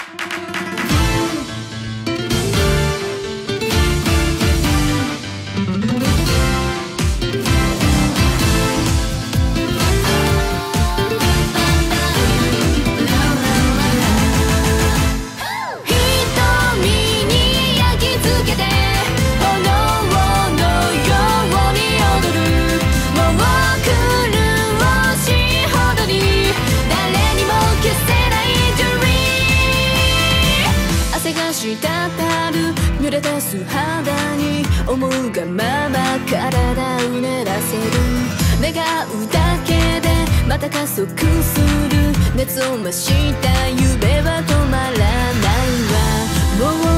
濡れた素肌に思うがまま体をうねらせる。願うだけでまた加速する。熱を増した夢は止まらないわ。もう